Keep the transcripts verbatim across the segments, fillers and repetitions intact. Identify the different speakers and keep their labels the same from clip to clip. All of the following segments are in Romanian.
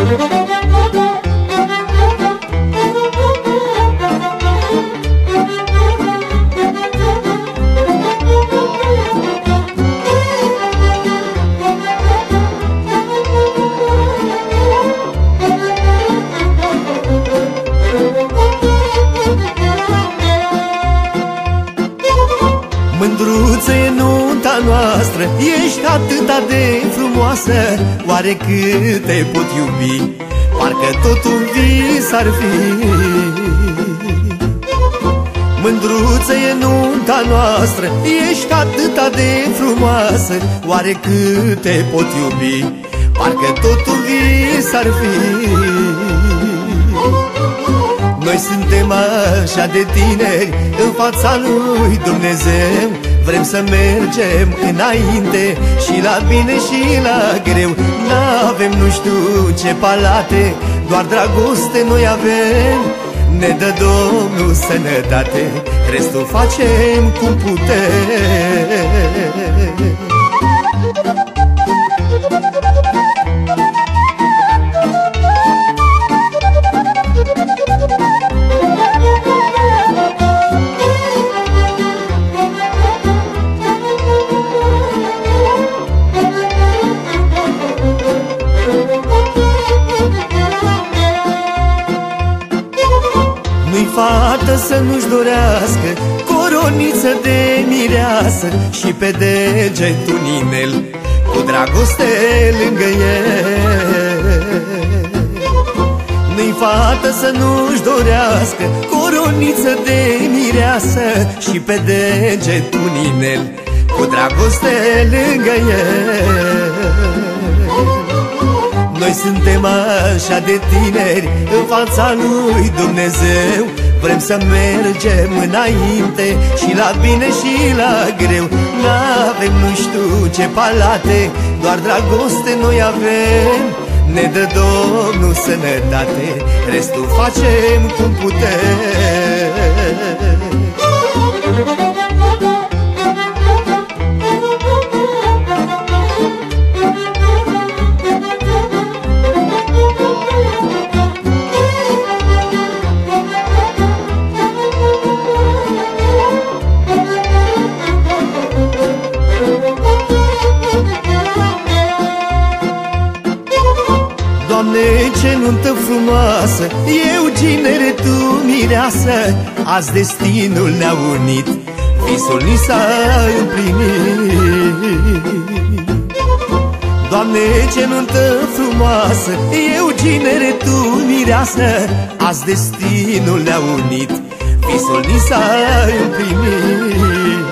Speaker 1: Mândruță e nunta noastră, ești atâta de frumoasă. Oare cât te pot iubi, parcă tot un vis ar fi. Mândruță e nunta noastră, ești atâta de frumoasă. Oare cât te pot iubi, parcă tot un vis ar fi. Noi suntem așa de tineri în fața lui Dumnezeu. Vrem să mergem înainte și la bine și la greu. N-avem nu știu ce palate, doar dragoste noi avem. Ne dă Domnul sănătate, restul facem cum putem. Nu-i fată să nu-și dorească coroniță de mireasă și pe deget un inel cu dragoste lângă el. Nu-i fată să nu-și dorească coroniță de mireasă și pe deget un inel cu dragoste lângă el. Noi suntem așa de tineri în fața lui Dumnezeu. Vrem să mergem înainte și la bine și la greu. N-avem nu știu ce palate, doar dragoste noi avem. Ne dă Domnul sănătate, restul facem cum putem. Doamne, ce nuntă frumoasă, eu ginere, tu mireasă. Azi destinul ne-a unit, visul ni s-a împlinit. Doamne, ce nuntă frumoasă, eu ginere, tu mireasă. Azi destinul ne-a unit, visul ni s-a împlinit.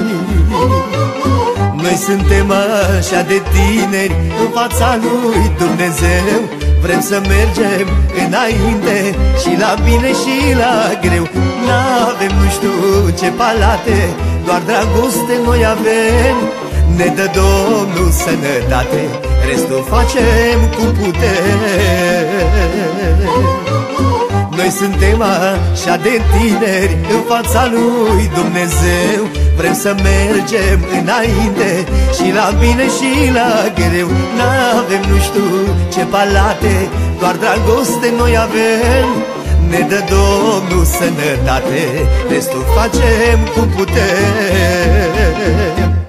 Speaker 1: Noi suntem așa de tineri în fața lui Dumnezeu. Vrem să mergem înainte și la bine și la greu. N-avem nu știu ce palate, doar dragoste noi avem. Ne dă Domnul sănătate, restul facem cum putem. Noi suntem așa de tineri în fața lui Dumnezeu. Vrem să mergem înainte și la bine și la greu. N-avem nu știu ce palate, doar dragoste noi avem. Ne dă Domnul sănătate, restul facem cum putem.